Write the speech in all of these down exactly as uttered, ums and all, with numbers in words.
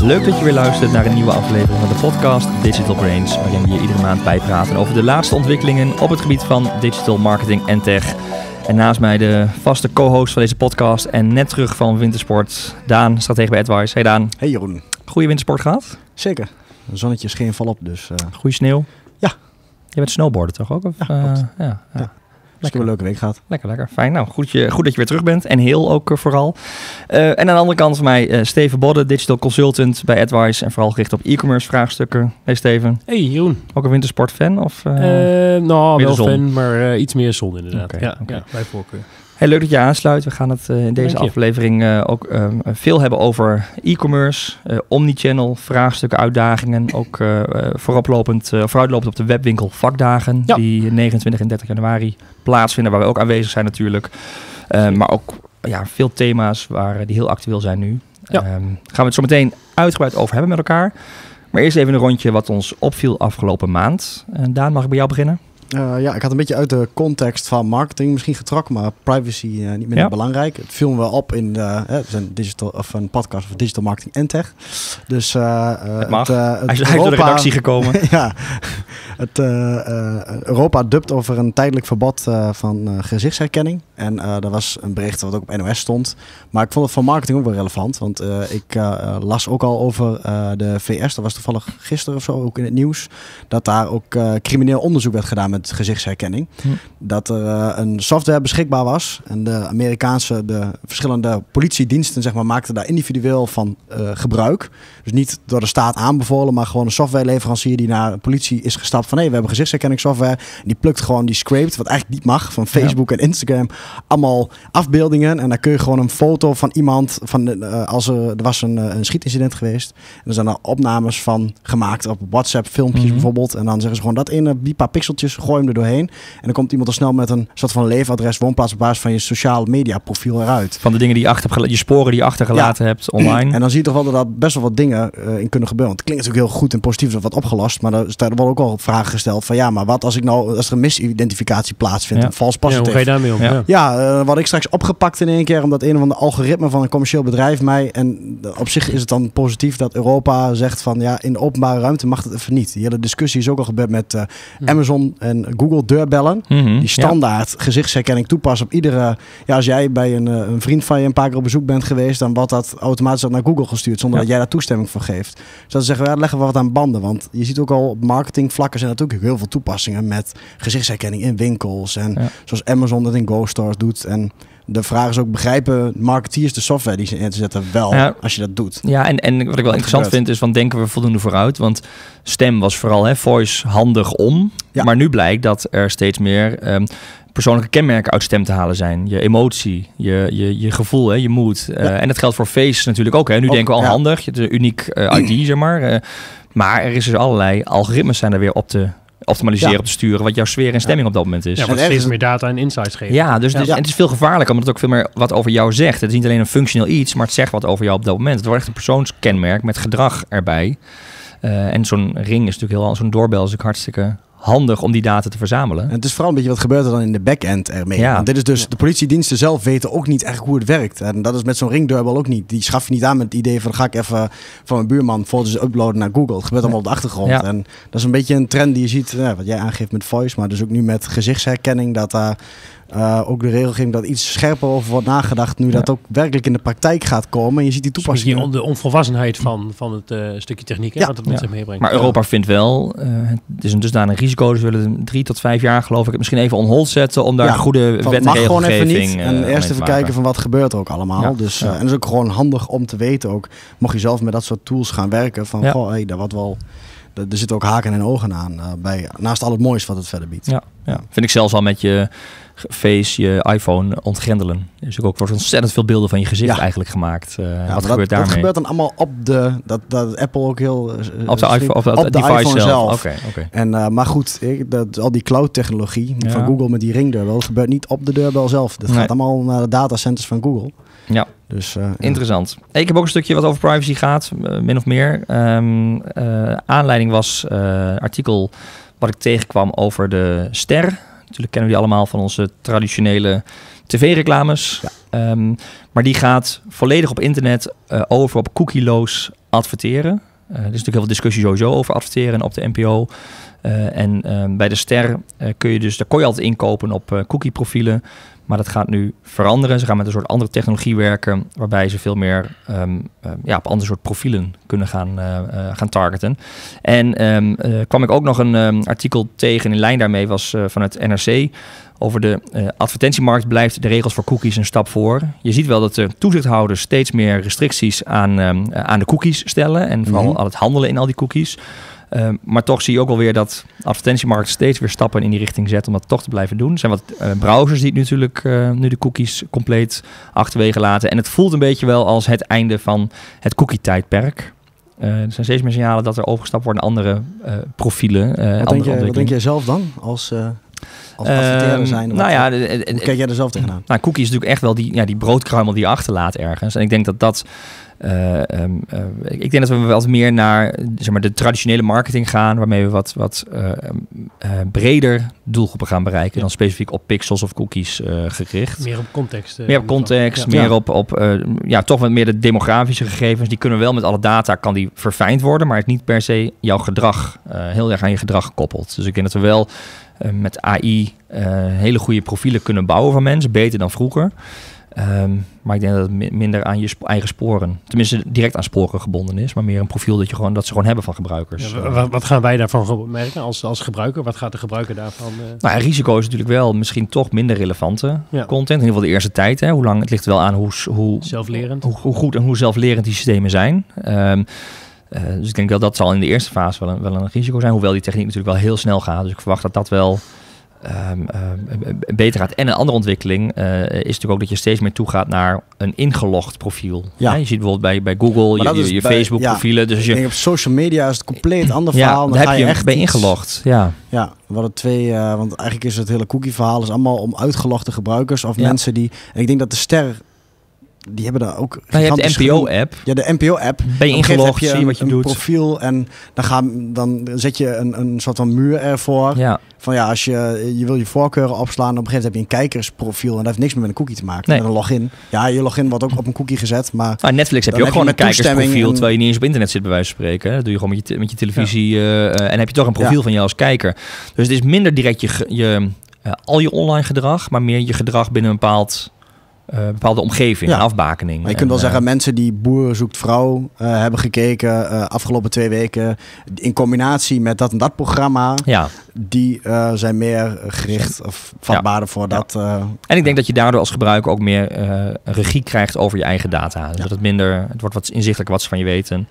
Leuk dat je weer luistert naar een nieuwe aflevering van de podcast Digital Brains, waarin we je iedere maand bijpraten over de laatste ontwikkelingen op het gebied van digital marketing en tech. En naast mij de vaste co-host van deze podcast en net terug van wintersport, Daan, stratege bij AdWise. Hey Daan. Hey Jeroen. Goeie wintersport gehad? Zeker. De zonnetje scheen volop, dus... Uh... Goeie sneeuw? Ja. Je bent snowboarden toch ook? Of, ja, klopt. Uh, ja, ja. ja. Dus ik heb een leuke week gehad. Lekker, lekker. Fijn. Nou, goed, je, goed dat je weer terug bent. En heel ook uh, vooral. Uh, en aan de andere kant van mij, uh, Steven Bodde, digital consultant bij AdWise. En vooral gericht op e-commerce vraagstukken. Hey Steven. Hey Jeroen. Ook een wintersport fan? Of, uh, uh, nou, wel fan, maar uh, iets meer zon inderdaad. Okay, ja, okay. ja, bij voorkeur. Hey, leuk dat je aansluit. We gaan het uh, in deze aflevering uh, ook uh, veel hebben over e-commerce, uh, omnichannel, vraagstukken, uitdagingen. Ook uh, vooroplopend, uh, vooruitlopend op de webwinkel vakdagen, ja. die negenentwintig en dertig januari plaatsvinden, waar we ook aanwezig zijn natuurlijk. Uh, maar ook ja, veel thema's waar, die heel actueel zijn nu. Ja. Um, gaan we het zo meteen uitgebreid over hebben met elkaar. Maar eerst even een rondje wat ons opviel afgelopen maand. Uh, Daan, mag ik bij jou beginnen? Uh, ja, ik had een beetje uit de context van marketing misschien getrokken, maar privacy uh, niet minder ja. belangrijk. Het viel me op in de, uh, het is een, digital, of een podcast over digital marketing en tech. Dus uh, het mag. Het, uh, het hij is Europa, uit de redactie gekomen. ja, het, uh, uh, Europa dubt over een tijdelijk verbod uh, van uh, gezichtsherkenning. En uh, dat was een bericht wat ook op N O S stond. Maar ik vond het voor marketing ook wel relevant, want uh, ik uh, las ook al over uh, de V S. Dat was toevallig gisteren of zo ook in het nieuws, dat daar ook uh, crimineel onderzoek werd gedaan met gezichtsherkenning. Hm. Dat er uh, een software beschikbaar was en de Amerikaanse, de verschillende politiediensten zeg maar, maakten daar individueel van uh, gebruik. Dus niet door de staat aanbevolen, maar gewoon een softwareleverancier die naar de politie is gestapt van hé, hey, we hebben gezichtsherkenningssoftware. En die plukt gewoon, die scraped, wat eigenlijk niet mag, van Facebook ja. en Instagram, allemaal afbeeldingen. En dan kun je gewoon een foto van iemand, van uh, als er, er was een, een schietincident geweest. En er zijn er opnames van gemaakt op WhatsApp filmpjes mm-hmm. bijvoorbeeld. En dan zeggen ze gewoon dat in die paar pixeltjes, gooi hem er doorheen. En dan komt iemand al snel met een soort van leefadres, woonplaats op basis van je sociale media profiel eruit. Van de dingen die je achter hebt, je sporen die je achtergelaten ja. hebt online. En dan zie je toch wel dat er best wel wat dingen uh, in kunnen gebeuren. Want het klinkt natuurlijk heel goed en positief, dat wat opgelost. Maar er worden ook al vragen gesteld van ja, maar wat als ik nou, als er een misidentificatie plaatsvindt, ja. een vals positief. Ja, hoe ga je daarmee om? Ja, ja uh, wat ik straks opgepakt in één keer, omdat een of ander algoritme van een commercieel bedrijf mij, en op zich is het dan positief dat Europa zegt van ja, in de openbare ruimte mag het even niet. Die hele discussie is ook al gebeurd met uh, hmm. Amazon en Google deurbellen. Mm-hmm, die standaard ja. gezichtsherkenning toepassen op iedere... Ja, als jij bij een, een vriend van je een paar keer op bezoek bent geweest, dan wordt dat automatisch naar Google gestuurd, zonder ja. dat jij daar toestemming voor geeft. Dus dan zeggen we, ja, leggen we wat aan banden. Want je ziet ook al op marketingvlakken zijn natuurlijk heel veel toepassingen met gezichtsherkenning in winkels. En ja. zoals Amazon dat in Go Stores doet. En de vraag is ook, begrijpen marketeers de software die ze in te zetten wel ja. als je dat doet? Ja, en, en wat ik wel wat interessant gebeurt. vind is, van denken we voldoende vooruit? Want stem was vooral hè, voice handig om. Ja. Maar nu blijkt dat er steeds meer um, persoonlijke kenmerken uit stem te halen zijn. Je emotie, je, je, je gevoel, hè, je mood. Ja. Uh, en dat geldt voor face natuurlijk ook. Hè. Nu ook, denken we al ja. handig, je hebt een uniek uh, I D, zeg maar. Uh, maar er is dus allerlei algoritmes zijn er weer op te optimaliseren, ja. op te sturen, wat jouw sfeer en stemming ja. op dat moment is. Ja, wat steeds meer data en insights geven. Ja, dus, dus ja. En het is veel gevaarlijker, omdat het ook veel meer wat over jou zegt. Het is niet alleen een functioneel iets, maar het zegt wat over jou op dat moment. Het wordt echt een persoonskenmerk met gedrag erbij. Uh, en zo'n ring is natuurlijk heel, zo'n doorbel is ook hartstikke handig om die data te verzamelen. En het is vooral een beetje wat gebeurt er dan in de back-end ermee. Ja. Want dit is dus, de politiediensten zelf weten ook niet echt hoe het werkt. En dat is met zo'n ringdeurbel ook niet. Die schaf je niet aan met het idee van, ga ik even van mijn buurman foto's uploaden naar Google. Het gebeurt allemaal op de achtergrond. Ja. En dat is een beetje een trend die je ziet, ja, wat jij aangeeft met voice, maar dus ook nu met gezichtsherkenning, dat daar Uh, ook de regelgeving dat iets scherper over wordt nagedacht nu ja. dat ook werkelijk in de praktijk gaat komen. En je ziet die toepassingen. Dus de onvolwassenheid van, van het uh, stukje techniek hè, ja. wat het ja. met zich meebrengt. Maar Europa ja. vindt wel, uh, het is een dusdanig risico, dus we willen drie tot vijf jaar geloof ik het misschien even on hold zetten om daar ja. goede wet en regelgeving gewoon even niet. Uh, en eerst even kijken van wat gebeurt er ook allemaal. Ja. Dus, uh, ja. En dat is ook gewoon handig om te weten ook, mocht je zelf met dat soort tools gaan werken, van ja. goh, hey, dat wordt wel... Er zitten ook haken en ogen aan, uh, bij, naast al het moois wat het verder biedt. Ja, ja, vind ik zelfs al met je face, je iPhone ontgrendelen. Er is ook wordt ontzettend veel beelden van je gezicht ja. eigenlijk gemaakt. Uh, ja, wat gebeurt dat, daarmee? Dat gebeurt dan allemaal op de, dat, dat Apple ook heel... Uh, op de iPhone, of dat, op de device iPhone zelf. zelf. Okay, okay. En, uh, maar goed, ik, dat, al die cloud technologie ja. van Google met die ringdeurbel, dat gebeurt niet op de deurbel zelf. Dat nee. gaat allemaal naar de datacenters van Google. Ja. Dus, uh, interessant. Ja. Ik heb ook een stukje wat over privacy gaat, uh, min of meer. Um, uh, aanleiding was uh, een artikel wat ik tegenkwam over de Ster. Natuurlijk kennen we die allemaal van onze traditionele tv-reclames. Ja. Um, maar die gaat volledig op internet uh, over op cookieloos adverteren. Uh, er is natuurlijk heel veel discussie sowieso over adverteren op de N P O. Uh, en uh, bij de Ster uh, kun je dus, daar kon je altijd inkopen op uh, cookie profielen. Maar dat gaat nu veranderen. Ze gaan met een soort andere technologie werken, waarbij ze veel meer um, uh, ja, op andere soort profielen kunnen gaan, uh, uh, gaan targeten. En um, uh, kwam ik ook nog een um, artikel tegen, in lijn daarmee was uh, van het N R C. Over de uh, advertentiemarkt blijft de regels voor cookies een stap voor. Je ziet wel dat de toezichthouders steeds meer restricties aan, um, uh, aan de cookies stellen. En vooral mm-hmm. aan het handelen in al die cookies. Uh, maar toch zie je ook wel weer dat de advertentiemarkt steeds weer stappen in die richting zet om dat toch te blijven doen. Er zijn wat uh, browsers die natuurlijk uh, nu de cookies compleet achterwege laten. En het voelt een beetje wel als het einde van het cookie-tijdperk. Uh, er zijn steeds meer signalen dat er overgestapt wordt naar andere uh, profielen. Uh, wat, andere denk je, wat denk jij zelf dan als... Uh... Als adverteerder zijn, uh, nou ja, de, de, hoe kijk jij er zelf tegenaan? Nou, cookie is natuurlijk echt wel die, ja, die broodkruimel die je achterlaat ergens. En ik denk dat dat... Uh, um, uh, ik denk dat we wel meer naar zeg maar, de traditionele marketing gaan, waarmee we wat, wat uh, uh, breder doelgroepen gaan bereiken ja. dan specifiek op pixels of cookies uh, gericht. Meer op context. Uh, meer op context, ja. meer ja. op, op uh, ja, toch wat meer de demografische gegevens. Die kunnen wel met alle data, kan die verfijnd worden, maar het is niet per se jouw gedrag, uh, heel erg aan je gedrag gekoppeld. Dus ik denk dat we wel uh, met A I uh, hele goede profielen kunnen bouwen van mensen, beter dan vroeger. Um, maar ik denk dat het minder aan je sp- eigen sporen, tenminste direct aan sporen gebonden is, maar meer een profiel dat je gewoon dat ze gewoon hebben van gebruikers. Ja, wat, wat gaan wij daarvan merken als, als gebruiker? Wat gaat de gebruiker daarvan? Uh... Nou, het risico is natuurlijk wel misschien toch minder relevante ja. content. In ieder geval de eerste tijd. Hè. Hoe lang? Het ligt wel aan hoe, hoe zelflerend, hoe, hoe goed en hoe zelflerend die systemen zijn. Um, uh, dus ik denk wel dat zal in de eerste fase wel een, wel een risico zijn, hoewel die techniek natuurlijk wel heel snel gaat. Dus ik verwacht dat dat wel Um, uh, beter gaat. En een andere ontwikkeling uh, is natuurlijk ook dat je steeds meer toegaat naar een ingelogd profiel. Ja. Ja, je ziet bijvoorbeeld bij, bij Google, je, je, je Facebook bij, profielen. Ja, dus je, ik denk op social media is het compleet ander ja, verhaal. Dan daar heb je, je echt bij iets, ingelogd. Ja, ja we hadden twee, uh, want eigenlijk is het hele cookie verhaal is allemaal om uitgelogde gebruikers of ja. mensen die. En ik denk dat de Ster. Die hebben daar ook. Nou, je hebt de N P O-app. Ja, de N P O-app. Ben je ingelogd, zie je wat je een doet. Profiel en dan, gaan, dan zet je een, een soort van muur ervoor. Ja. Van ja, als je, je wil je voorkeuren opslaan, op een gegeven moment heb je een kijkersprofiel en dat heeft niks meer met een cookie te maken. Nee. Met een login. Ja, je login wordt ook op een cookie gezet, maar... Nou, Netflix heb je ook heb gewoon je een kijkersprofiel, en... terwijl je niet eens op internet zit bij wijze van spreken. Dat doe je gewoon met je, met je televisie ja. uh, en heb je toch een profiel ja. van jou als kijker. Dus het is minder direct je, je, uh, al je online gedrag, maar meer je gedrag binnen een bepaald... Uh, bepaalde omgeving, ja. een afbakening. Maar je kunt wel uh, zeggen, mensen die Boer zoekt vrouw uh, hebben gekeken uh, afgelopen twee weken, in combinatie met dat en dat programma, ja. die uh, zijn meer gericht of vatbaarder ja. voor ja. dat. Uh, en ik denk dat je daardoor als gebruiker ook meer uh, regie krijgt over je eigen data. Dus ja. dat het minder, het wordt wat inzichtelijker wat ze van je weten.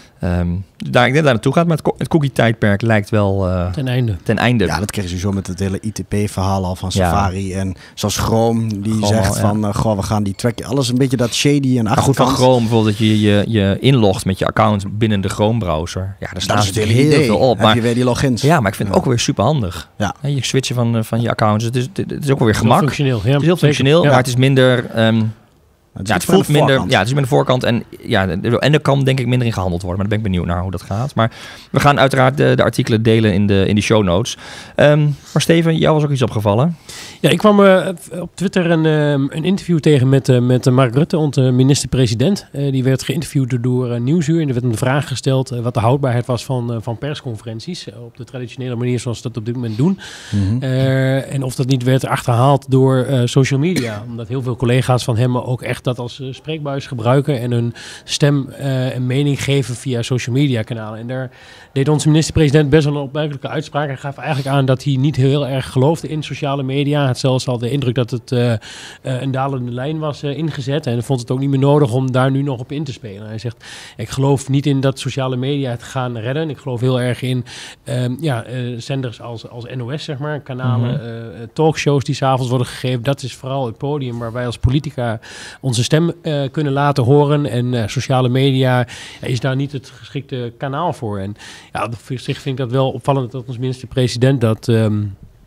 Um, daar, ik denk dat daar naartoe gaat, maar het, het cookie-tijdperk lijkt wel uh, ten einde. ten einde. Ja, dat kreeg je sowieso met het hele I T P-verhaal al van Safari. Ja. En zoals Chrome, die Chrome zegt al, ja. van, uh, goh, we gaan die track... Alles een beetje dat shady en achterkant. Goed van Chrome, bijvoorbeeld dat je, je je inlogt met je account binnen de Chrome-browser. Ja, daar staan ze natuurlijk heel idee. veel op. Heb maar, je weer die logins. Ja, maar ik vind ja. het ook weer super handig. Ja. Ja, je switchen van, van je accounts. Het is, het is ook wel weer gemak. Functioneel. Ja, het is heel functioneel, ja. maar het is minder... Um, Het, ja, het voelt minder. Ja, het is met de voorkant. En, ja, en er kan denk ik minder in gehandeld worden. Maar daar ben ik benieuwd naar hoe dat gaat. Maar we gaan uiteraard de, de artikelen delen in de, in de show notes. Um, maar Steven, jou was ook iets opgevallen. Ja, ik kwam uh, op Twitter een, uh, een interview tegen met, uh, met uh, Mark Rutte, onze minister-president. Uh, die werd geïnterviewd door uh, Nieuwsuur. En er werd hem de vraag gesteld uh, wat de houdbaarheid was van, uh, van persconferenties. Uh, op de traditionele manier zoals ze dat op dit moment doen. Mm-hmm. Uh, en of dat niet werd achterhaald door uh, social media. Omdat heel veel collega's van hem ook echt dat als uh, spreekbuis gebruiken en hun stem uh, en mening geven via social media kanalen. En daar deed onze minister-president best wel een opmerkelijke uitspraak. Hij gaf eigenlijk aan dat hij niet heel erg geloofde in sociale media. Hij had zelfs al de indruk dat het uh, uh, een dalende lijn was uh, ingezet. En vond het ook niet meer nodig om daar nu nog op in te spelen. Hij zegt, ik geloof niet in dat sociale media het gaan redden. Ik geloof heel erg in um, ja, uh, zenders als, als N O S, zeg maar. Kanalen, mm-hmm. uh, talkshows die 's avonds worden gegeven. Dat is vooral het podium waar wij als politica onze stem uh, kunnen laten horen. En uh, sociale media uh, is daar niet het geschikte kanaal voor. En ja, op zich vind ik dat wel opvallend dat ons minister-president dat... Um,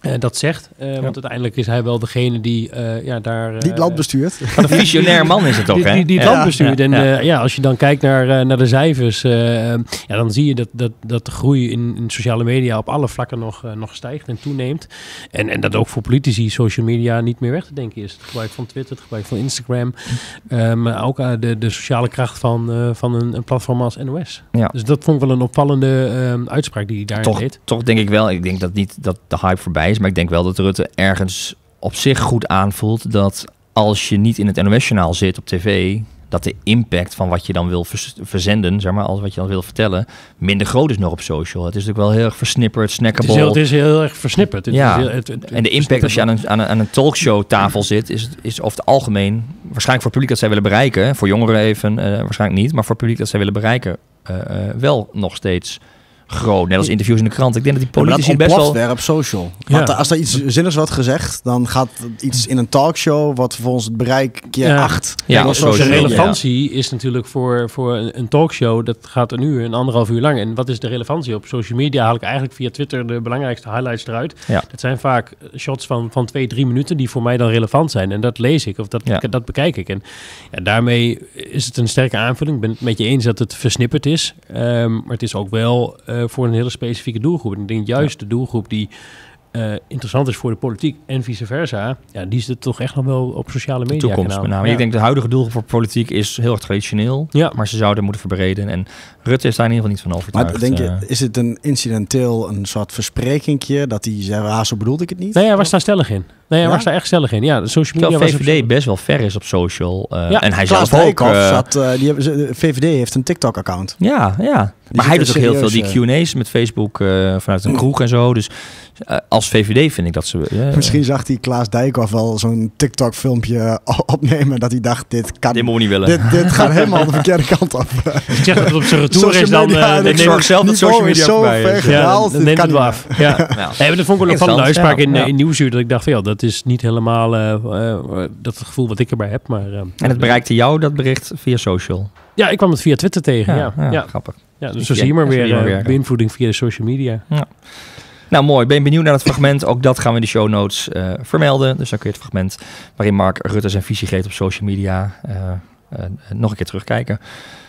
Uh, dat zegt. Uh, ja. Want uiteindelijk is hij wel degene die uh, ja, daar... Uh, die het land bestuurt. Wat een visionair man is het toch, die, hè? Die, die het ja. land bestuurt. Ja. En ja. Uh, ja, als je dan kijkt naar, uh, naar de cijfers... Uh, ja, dan zie je dat, dat, dat de groei in, in sociale media op alle vlakken nog, uh, nog stijgt en toeneemt. En, en dat ook voor politici social media niet meer weg te denken is. Het gebruik van Twitter, het gebruik van Instagram. Uh, maar ook uh, de, de sociale kracht van, uh, van een, een platform als N O S. Ja. Dus dat vond ik wel een opvallende uh, uitspraak die hij daarin toch, deed. Toch denk ik wel, ik denk dat niet dat de hype voorbij is, maar ik denk wel dat Rutte ergens op zich goed aanvoelt dat als je niet in het N O S-journaal zit op tv, dat de impact van wat je dan wil vers- verzenden, zeg maar, als wat je dan wil vertellen, minder groot is nog op social. Het is natuurlijk wel heel erg versnipperd, snackable. Het is heel, het is heel erg versnipperd. Het ja. is heel, het, het, en de impact als je aan een, aan een, aan een talkshow-tafel zit, is, is over het algemeen, waarschijnlijk voor het publiek dat zij willen bereiken, voor jongeren even, uh, waarschijnlijk niet, maar voor het publiek dat zij willen bereiken, uh, uh, wel nog steeds groot. Net als interviews in de krant. Ik denk dat die politici ja, best wel... weer op social. Ja. Want als er iets zinnigs wordt gezegd, dan gaat iets in een talkshow, wat vervolgens het bereik keer ja. acht. Ja, ja, social. De relevantie ja. is natuurlijk voor, voor een talkshow, dat gaat een uur, een anderhalf uur lang. En wat is de relevantie? Op social media haal ik eigenlijk via Twitter de belangrijkste highlights eruit. Ja. Dat zijn vaak shots van, van twee, drie minuten die voor mij dan relevant zijn. En dat lees ik of dat, ja. dat bekijk ik. En ja, daarmee is het een sterke aanvulling. Ik ben het met je eens dat het versnipperd is. Um, maar het is ook wel... Uh, voor een hele specifieke doelgroep. En ik denk juist ja. de doelgroep die uh, interessant is voor de politiek en vice versa, ja, die zit toch echt nog wel op sociale media. Toekomst met name. Ja. Ik denk de huidige doelgroep voor politiek is heel erg traditioneel, ja. maar ze zouden moeten verbreden. En Rutte is daar in ieder geval niet van overtuigd. Maar denk je, is het een incidenteel, een soort versprekingje, dat hij zei, ah, zo bedoelde ik het niet? Nee, hij was daar stellig in. Nee, hij ja? was daar echt stellig in. Ja, de social media Terwijl was V V D op... best wel ver is op social. Uh, ja, en hij Klaas zelf ook... Uh, zat, uh, die hebben, de V V D heeft een TikTok-account. Ja, ja. Die maar hij doet ook heel veel die Q en A's met Facebook uh, vanuit een kroeg en zo. Dus uh, als V V D vind ik dat ze... Uh, Misschien zag hij Klaas Dijkhoff wel zo'n TikTok-filmpje opnemen, dat hij dacht, dit kan... Dit moet we niet willen. Dit, dit gaat helemaal de verkeerde kant op. Ik zeg dat het op zijn retour is, dan... Uh, ik zorg zelf dat social media zo ver gehaald. Ja, dan neemt het wel af. Ja. Ja. Nee, dat vond ik wel een opvallende uitspraak in, ja. in Nieuwsuur, dat ik dacht van ja, dat is niet helemaal uh, uh, dat gevoel wat ik erbij heb. Maar, uh, en het bereikte jou, dat bericht, via social? Ja, ik kwam het via Twitter tegen. Ja, ja, ja, ja. grappig. Ja, dus zo zie je maar weer uh, beïnvloeding via de social media. Ja. Nou, mooi. Ben je benieuwd naar het fragment? Ook dat gaan we in de show notes uh, vermelden. Dus dan kun je het fragment waarin Mark Rutte zijn visie geeft op social media uh, uh, nog een keer terugkijken.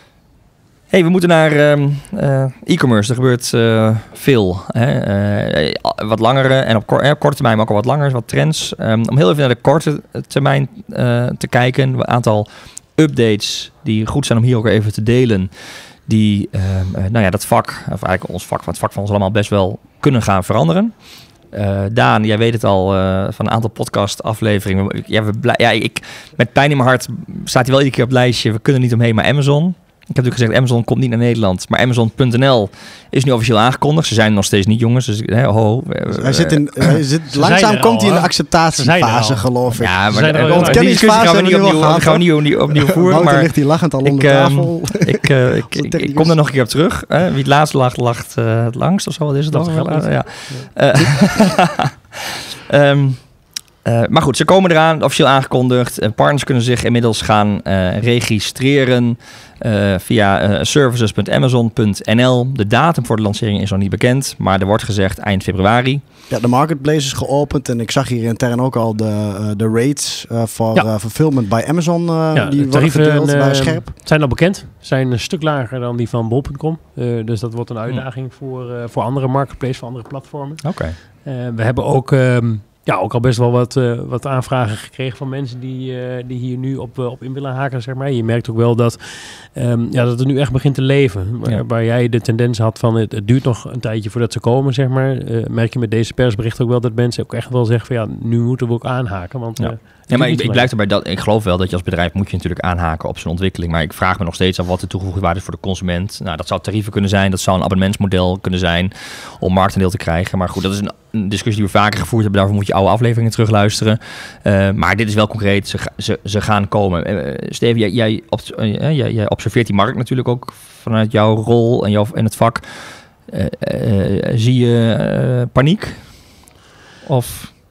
Hey, we moeten naar uh, uh, e-commerce. Er gebeurt uh, veel. Hè? Uh, wat langere en op, kor- eh, op korte termijn, maar ook al wat langer, wat trends. Um, om heel even naar de korte termijn uh, te kijken. Een aantal updates die goed zijn om hier ook even te delen. Die uh, uh, nou ja, dat vak, of eigenlijk ons vak, het vak van ons allemaal best wel kunnen gaan veranderen. Uh, Daan, jij weet het al uh, van een aantal podcast afleveringen. Ja, we blij- ja, ik, met pijn in mijn hart staat hij wel iedere keer op het lijstje. We kunnen niet omheen, maar Amazon. Ik heb natuurlijk gezegd, Amazon komt niet naar Nederland. Maar Amazon punt n l is nu officieel aangekondigd. Ze zijn nog steeds niet, jongens. Dus, hè, ho, hij zit in, hij zit, langzaam komt al, hij in de acceptatiefase, geloof ik. Ja, maar de ontkenningsfase gaan we niet opnieuw, gaan we niet opnieuw voeren. Maar ligt hij lachend al ik, onder tafel. Um, ik, uh, ik, ik, ik kom er nog een keer op terug. Uh, wie het laatst lacht, lacht uh, het langst of zo. Wat is het dan? Uh, ja. Uh, um, Uh, maar goed, ze komen eraan, officieel aangekondigd. Uh, partners kunnen zich inmiddels gaan uh, registreren uh, via uh, services punt amazon punt n l. De datum voor de lancering is nog niet bekend, maar er wordt gezegd eind februari. Ja, de marketplace is geopend en ik zag hier intern ook al de, uh, de rates uh, voor ja. uh, fulfillment bij Amazon. Uh, ja, die worden verdeeld, uh, waren scherp. Zijn al bekend, zijn een stuk lager dan die van bol punt com. Uh, dus dat wordt een uitdaging hm. voor, uh, voor andere marketplaces, voor andere platformen. Oké. Okay. Uh, we hebben ook... Um, Ja, ook al best wel wat, uh, wat aanvragen gekregen van mensen die, uh, die hier nu op, uh, op in willen haken, zeg maar. Je merkt ook wel dat, um, ja, dat het nu echt begint te leven. Waar, ja. waar jij de tendens had van het, het duurt nog een tijdje voordat ze komen, zeg maar. Uh, merk je met deze persbericht ook wel dat mensen ook echt wel zeggen van ja, nu moeten we ook aanhaken. Want, ja. uh, ja, maar ik, ik blijf erbij dat ik geloof wel dat je als bedrijf moet je natuurlijk aanhaken op zijn ontwikkeling. Maar ik vraag me nog steeds af wat de toegevoegde waarde is voor de consument. Nou, dat zou tarieven kunnen zijn, dat zou een abonnementsmodel kunnen zijn om marktaandeel te krijgen. Maar goed, dat is een een discussie die we vaker gevoerd hebben. Daarvoor moet je oude afleveringen terugluisteren. Uh, maar dit is wel concreet. Ze, ze, ze gaan komen. Uh, Steven, jij, jij, op, uh, jij, jij observeert die markt natuurlijk ook vanuit jouw rol en, jouw, en het vak. Uh, uh, zie je uh, paniek? Of...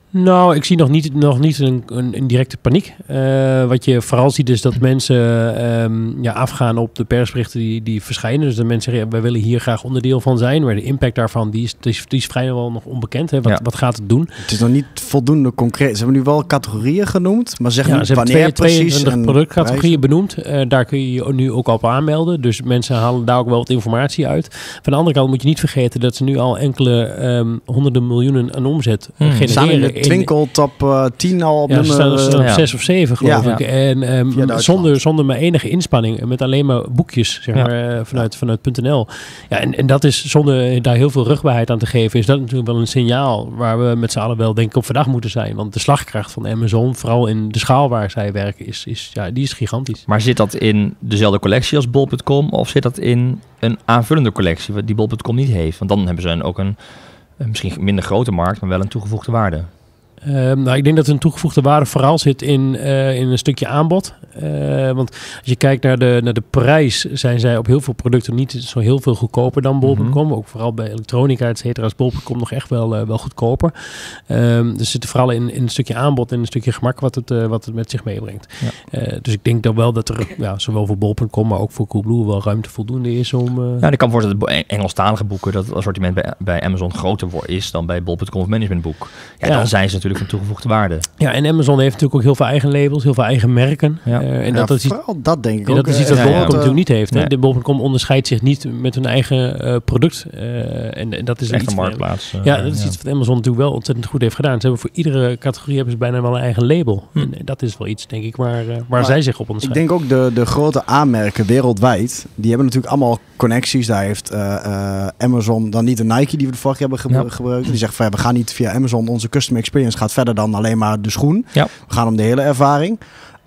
Nou, ik zie nog niet, nog niet een, een, een directe paniek. Uh, wat je vooral ziet is dat mensen um, ja, afgaan op de persberichten die, die verschijnen. Dus dat mensen zeggen, wij willen hier graag onderdeel van zijn. Maar de impact daarvan, die is, die is, die is vrijwel nog onbekend. Hè? Wat, ja. wat gaat het doen? Het is nog niet voldoende concreet. Ze hebben nu wel categorieën genoemd, maar zeggen ja, niet ze wanneer hebben twee, precies. tweeëntwintig productcategorieën benoemd. Uh, daar kun je je nu ook op aanmelden. Dus mensen halen daar ook wel wat informatie uit. Van de andere kant moet je niet vergeten dat ze nu al enkele um, honderden miljoenen aan omzet hmm. genereren. Twinkel top uh, tien al op ja, nummer... Staan, staan ja. zes of zeven geloof ja. ik. En um, zonder, zonder maar enige inspanning. Met alleen maar boekjes zeg maar, ja. uh, vanuit, vanuit .nl. Ja, en, en dat is zonder daar heel veel rugbaarheid aan te geven. Is dat natuurlijk wel een signaal waar we met z'n allen wel denk ik op verdacht moeten zijn. Want de slagkracht van Amazon, vooral in de schaal waar zij werken, is, is, ja, die is gigantisch. Maar zit dat in dezelfde collectie als bol punt com? Of zit dat in een aanvullende collectie die bol punt com niet heeft? Want dan hebben ze een, ook een, een misschien minder grote markt, maar wel een toegevoegde waarde. Uh, nou, ik denk dat een toegevoegde waarde vooral zit in, uh, in een stukje aanbod. Uh, want als je kijkt naar de, naar de prijs, zijn zij op heel veel producten niet zo heel veel goedkoper dan bol punt com. Mm-hmm. Ook vooral bij elektronica, et cetera, is bol punt com nog echt wel, uh, wel goedkoper. Um, dus zit er vooral in, in een stukje aanbod en een stukje gemak wat het, uh, wat het met zich meebrengt. Ja. Uh, dus ik denk dan wel dat er ja, zowel voor bol punt com, maar ook voor Coolblue wel ruimte voldoende is om... Uh... Ja, ik kan voorstellen dat Engelstalige boeken, dat het assortiment bij, bij Amazon groter is dan bij bol punt com of Managementboek. Ja, ja, dan zijn ze natuurlijk van toegevoegde waarde. Ja, en Amazon heeft natuurlijk ook heel veel eigen labels, heel veel eigen merken. Ja. Uh, en ja, dat is iets, dat denk ik en ook. Dat is iets dat ja, bol punt com ja, natuurlijk niet heeft. Nee. Hè? De bol punt com onderscheidt zich niet met hun eigen uh, product. Uh, en, en dat is echt iets een marktplaats. Uh, ja, dat is ja. iets wat Amazon natuurlijk wel ontzettend goed heeft gedaan. Ze hebben voor iedere categorie hebben ze bijna wel een eigen label. Hm. En, en dat is wel iets, denk ik, waar, uh, waar maar zij zich op onderscheiden. Ik denk ook de, de grote aanmerken wereldwijd, die hebben natuurlijk allemaal connecties. Daar heeft uh, uh, Amazon dan niet de Nike die we de vorige hebben gebru- ja. gebruikt. Die zegt van ja, we gaan niet via Amazon, onze custom experience gaat verder dan alleen maar de schoen. Ja. We gaan om de hele ervaring.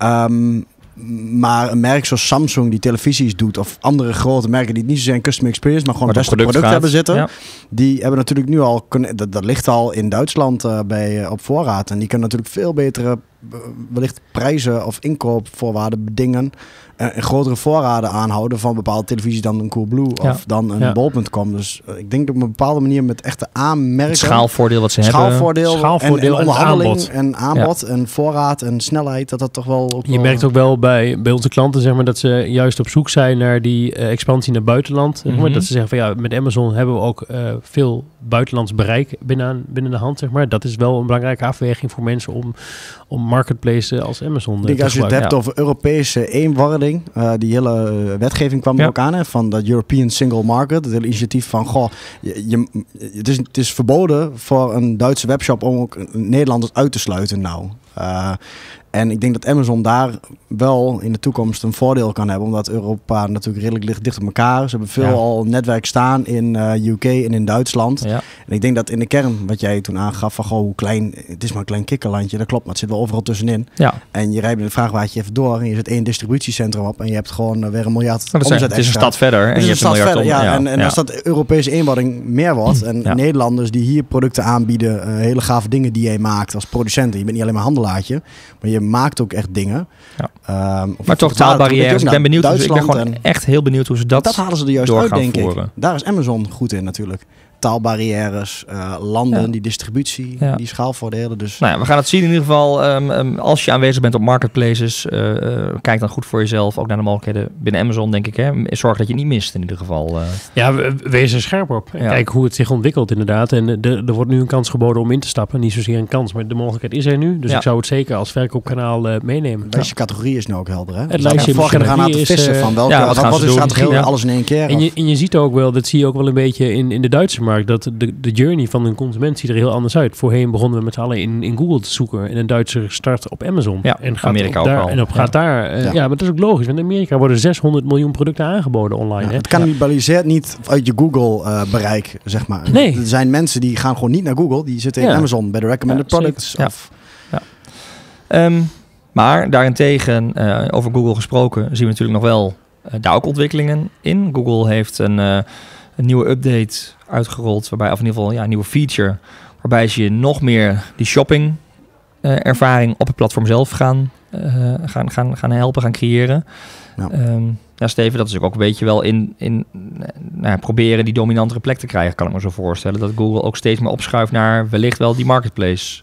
Um, maar een merk zoals Samsung die televisies doet, of andere grote merken die niet zozeer een custom experience, maar gewoon het beste product, product hebben zitten, ja. die hebben natuurlijk nu al, dat, dat ligt al in Duitsland uh, bij, uh, op voorraad. En die kunnen natuurlijk veel betere uh, wellicht prijzen of inkoopvoorwaarden bedingen. Uh, en grotere voorraden aanhouden van bepaalde televisies dan een Coolblue ja. of dan een ja. bol punt com. Dus uh, ik denk dat op een bepaalde manier met echte aanmerken. Het schaalvoordeel wat ze schaalvoordeel, hebben. Schaalvoordeel en, en onderhandeling aanbod. en aanbod ja. en voorraad en snelheid, dat dat toch wel... Ook je wel, merkt ook wel bij, bij onze klanten zeg maar, dat ze juist op zoek zijn naar die uh, expansie naar buitenland. Mm-hmm. Maar, dat ze zeggen van ja, met Amazon hebben we ook uh, veel buitenlands bereik binnen, binnen de hand. Zeg maar. Dat is wel een belangrijke afweging voor mensen om, om marketplace als Amazon ik denk te als je het hebt ja. over Europese eenwording, uh, die hele uh, wetgeving kwam ja. er ook aan, hè, van dat European Single Market, het hele initiatief van, goh, je, je, het, is, het is verboden voor een Duitse webshop om ook Nederlanders uit te sluiten nou. Uh, En ik denk dat Amazon daar wel in de toekomst een voordeel kan hebben. Omdat Europa natuurlijk redelijk ligt dicht op elkaar. Ze hebben veel ja. al netwerk staan in uh, U K en in Duitsland. Ja. En ik denk dat in de kern, wat jij toen aangaf, van goh, hoe klein, het is maar een klein kikkerlandje. Dat klopt, maar het zit wel overal tussenin. Ja. En je rijdt met een vrachtwagenje even door en je zet één distributiecentrum op. En je hebt gewoon uh, weer een miljard omzet extra. Het is een stad verder. En het is je een stad hebt een verder, ja. ja. En, en ja. als dat Europese eenwording meer wordt. En ja. Nederlanders die hier producten aanbieden, uh, hele gave dingen die jij maakt als producent. Je bent niet alleen maar handelaartje, maar je maakt ook echt dingen. Ja. Um, maar toch taalbarrières. Ik ben benieuwd. Hoe ze, ik ben gewoon en, echt heel benieuwd hoe ze dat Dat halen ze er juist uit, denk voeren. ik. Daar is Amazon goed in natuurlijk. Taalbarrières, uh, landen, ja. die distributie, ja. die schaalvoordelen. Dus. Nou ja, we gaan het zien in ieder geval. Um, um, als je aanwezig bent op marketplaces, uh, uh, kijk dan goed voor jezelf. Ook naar de mogelijkheden binnen Amazon, denk ik. Hè. Zorg dat je niet mist in ieder geval. Uh. Ja, we, wees er scherp op. Ja. Kijk hoe het zich ontwikkelt inderdaad. En de, er wordt nu een kans geboden om in te stappen. Niet zozeer een kans, maar de mogelijkheid is er nu. Dus ja. ik zou het zeker als verkoopkanaal uh, meenemen. Het lijstje categorie is nu ook helder, hè? Het lijstje categorie gaan aan te vissen van welke ja, wat, wat, wat is strategie, ja. alles in één keer. En je, en je ziet ook wel, dat zie je ook wel een beetje in, in de Duitse markt, dat de, de journey van een consument ziet er heel anders uit. Voorheen begonnen we met z'n allen in, in Google te zoeken en een Duitser start op Amazon. Ja, en gaat Amerika ook ook daar, al. En op gaat ja. daar, uh, ja. ja, maar dat is ook logisch, want in Amerika worden zeshonderd miljoen producten aangeboden online. Ja, hè? het cannibaliseert niet uit je Google uh, bereik, zeg maar. Nee. Er zijn mensen die gaan gewoon niet naar Google, die zitten in ja. Amazon bij de recommended ja, products. Ja. Of... Ja. Um, maar daarentegen, uh, over Google gesproken, zien we natuurlijk nog wel uh, daar ook ontwikkelingen in. Google heeft een, uh, een nieuwe update uitgerold, waarbij, of in ieder geval ja, een nieuwe feature, waarbij ze je nog meer die shopping uh, ervaring op het platform zelf gaan, uh, gaan, gaan, gaan helpen, gaan creëren. Ja. Um, ja, Steven, dat is ook een beetje wel in, in nou, proberen die dominantere plek te krijgen, kan ik me zo voorstellen. Dat Google ook steeds meer opschuift naar wellicht wel die marketplace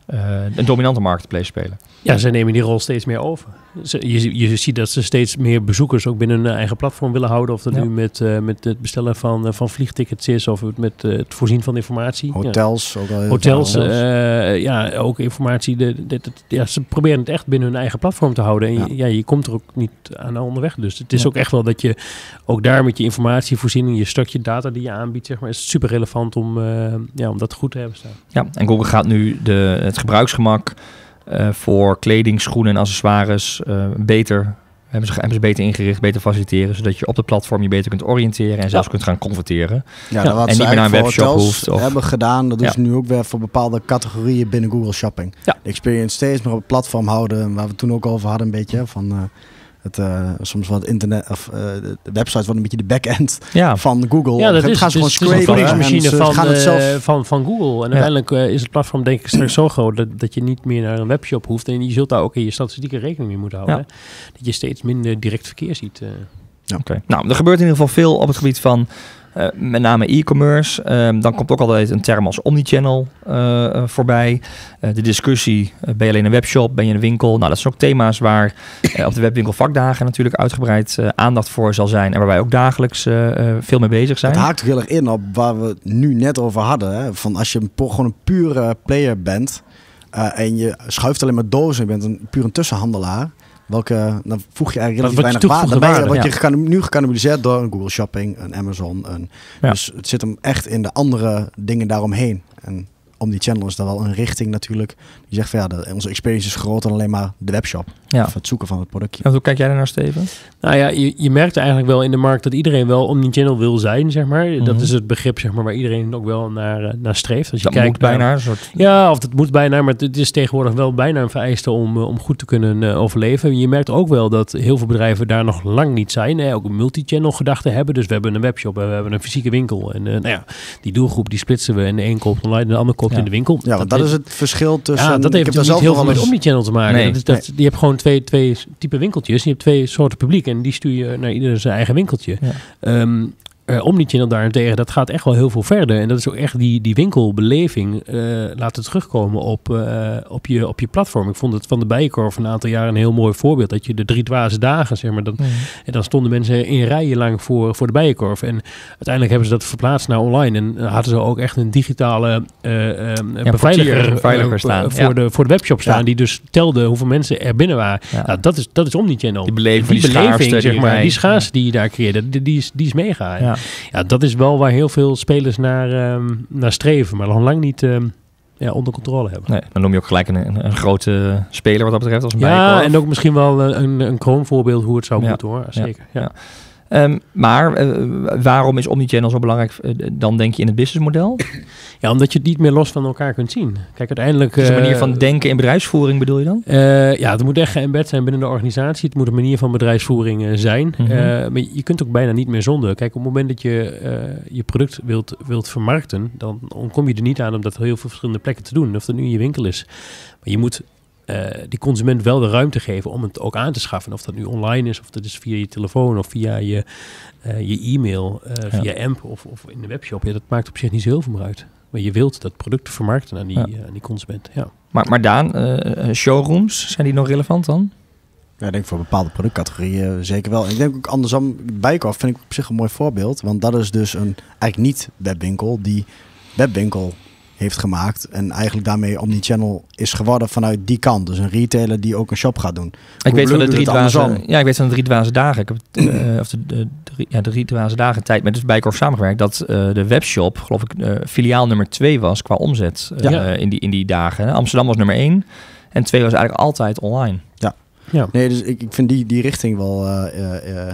uh, een dominante marketplace spelen. Ja, zij nemen die rol steeds meer over. Ze, je, je ziet dat ze steeds meer bezoekers ook binnen hun eigen platform willen houden. Of dat ja. nu met, uh, met het bestellen van, uh, van vliegtickets is of met uh, het voorzien van informatie. Hotels. Ja. Ook al heel Hotels, uh, ja, ook informatie. De, de, de, ja, ze proberen het echt binnen hun eigen platform te houden. En ja. Je, ja, je komt er ook niet aan onderweg. Dus het is ja. ook echt wel dat je ook daar met je informatievoorziening, je stukje data die je aanbiedt, zeg maar, is super relevant om, uh, ja, om dat goed te hebben staan. Ja, en Google gaat nu de, het gebruiksgemak Uh, voor kleding, schoenen en accessoires uh, beter, hebben ze, hebben ze beter ingericht, beter faciliteren, zodat je op de platform je beter kunt oriënteren en zelfs ja. kunt gaan converteren. Ja, ja. Wat en ze niet meer naar een webshop hoeft. Of hebben gedaan, dat doen ja. ze nu ook weer voor bepaalde categorieën binnen Google Shopping. Ja. De experience steeds meer op het platform houden, waar we het toen ook over hadden een beetje, van uh, het, uh, soms wat internet, of uh, de website wordt een beetje de back-end ja. van Google. Ja, dat is, gaan ze dus, gewoon scrapen. Het is een voedingsmachine van, gaan het zelf... uh, van, van Google. En ja. uiteindelijk uh, is het platform denk ik straks zo groot dat, dat je niet meer naar een webshop hoeft. En je zult daar ook in je statistieken rekening mee moeten houden. Ja. Dat je steeds minder direct verkeer ziet. Uh. Ja. Oké. Nou, er gebeurt in ieder geval veel op het gebied van Uh, met name e-commerce. Um, dan komt ook altijd een term als omnichannel uh, uh, voorbij. Uh, de discussie, uh, ben je alleen een webshop, ben je een winkel? Nou, dat zijn ook thema's waar uh, op de webwinkel vakdagen natuurlijk uitgebreid uh, aandacht voor zal zijn. En waar wij ook dagelijks uh, uh, veel mee bezig zijn. Het haakt heel erg in op waar we het nu net over hadden. Hè? Van als je een, gewoon een pure player bent uh, en je schuift alleen maar dozen, je bent een, puur een tussenhandelaar. Welke, dan voeg je eigenlijk relatief weinig waarde. Dan ben je, word je ja. gecannib- nu gecannibaliseerd door een Google Shopping, een Amazon. Een, ja. Dus het zit hem echt in de andere dingen daaromheen. En omnichannel is dan wel een richting natuurlijk. Die zegt van ja, de, onze experience is groter dan alleen maar de webshop. Ja. Of het zoeken van het productje. En hoe kijk jij daarnaar, Steven? Nou ja, je, je merkt eigenlijk wel in de markt dat iedereen wel omnichannel wil zijn, zeg maar. Mm-hmm. Dat is het begrip, zeg maar, waar iedereen ook wel naar, naar streeft. Als je dat kijkt moet bijna. Naar, een soort... Ja, of dat moet bijna, maar het is tegenwoordig wel bijna een vereiste om, om goed te kunnen uh, overleven. Je merkt ook wel dat heel veel bedrijven daar nog lang niet zijn. Hè? Ook een multi-channel gedachte hebben. Dus we hebben een webshop en we hebben een fysieke winkel. En uh, nou ja, die doelgroep die splitsen we en de een koopt online en de ander koopt ja. in de winkel. Ja, want dat, dat is het verschil tussen... Ja, dat heeft dus niet heel veel met omnichannel te maken. Nee. Dat is, dat, nee. Je hebt gewoon twee, twee type winkeltjes. Je hebt twee soorten publiek en die stuur je naar ieder zijn eigen winkeltje. Ja. Um, Uh, omnichannel daarentegen, dat gaat echt wel heel veel verder. En dat is ook echt die, die winkelbeleving uh, laten terugkomen op, uh, op, je, op je platform. Ik vond het van de Bijenkorf een aantal jaar een heel mooi voorbeeld. Dat je de drie dwaze dagen, zeg maar. Dat, mm. En dan stonden mensen in rijen lang voor, voor de Bijenkorf. En uiteindelijk hebben ze dat verplaatst naar online. En uh, hadden ze ook echt een digitale uh, uh, ja, beveiliger, beveiliger uh, staan. voor, ja. de, voor de webshop staan. Ja. Die dus telde hoeveel mensen er binnen waren. Ja. Nou, dat is, dat is omnichannel. Die beleving, die, die beleving schaarste, zeg maar. Die, die schaarste die je daar creëerde, die, die, is, die is mega. Ja. Ja, dat is wel waar heel veel spelers naar, um, naar streven, maar nog lang niet um, ja, onder controle hebben. Nee, dan noem je ook gelijk een, een, een grote speler wat dat betreft als een Ja, Bijenkorf. en ook misschien wel een, een kroonvoorbeeld hoe het zou ja. moeten hoor. Zeker. Ja. Ja. Um, maar uh, waarom is omnichannel zo belangrijk uh, dan denk je in het businessmodel? Ja, omdat je het niet meer los van elkaar kunt zien. Kijk, uiteindelijk... Dus een manier uh, van denken in bedrijfsvoering bedoel je dan? Uh, ja, het moet echt geëmbed zijn binnen de organisatie. Het moet een manier van bedrijfsvoering uh, zijn. Mm-hmm. Uh, maar je kunt ook bijna niet meer zonder. Kijk, op het moment dat je uh, je product wilt, wilt vermarkten, dan kom je er niet aan om dat op heel veel verschillende plekken te doen. Of dat nu in je winkel is. Maar je moet... Uh, die consument wel de ruimte geven om het ook aan te schaffen. Of dat nu online is, of dat is via je telefoon, of via je, uh, je e-mail, uh, ja. via A M P of, of in de webshop. Ja, dat maakt op zich niet zo heel veel meer uit. Maar je wilt dat product vermarkten aan die, ja. uh, aan die consument. Ja. Maar, maar Daan, uh, showrooms, zijn die nog relevant dan? Ja, ik denk voor bepaalde productcategorieën zeker wel. En ik denk ook andersom, Bijenkorf vind ik op zich een mooi voorbeeld. Want dat is dus een eigenlijk niet webwinkel die webwinkel heeft gemaakt en eigenlijk daarmee omnichannel is geworden vanuit die kant. Dus een retailer die ook een shop gaat doen. Ik weet van de drie dwaze, ja, ik weet van de drie dwaze dagen. Ik heb het, uh, of de, de, de, ja, de drie dwaze dagen tijd met dus Bijenkorf samengewerkt dat uh, de webshop, geloof ik, uh, filiaal nummer twee was qua omzet uh, ja. uh, in die in die dagen. Amsterdam was nummer één en twee was eigenlijk altijd online. Ja. Ja. Nee, dus ik, ik vind die, die richting wel, uh, uh, uh,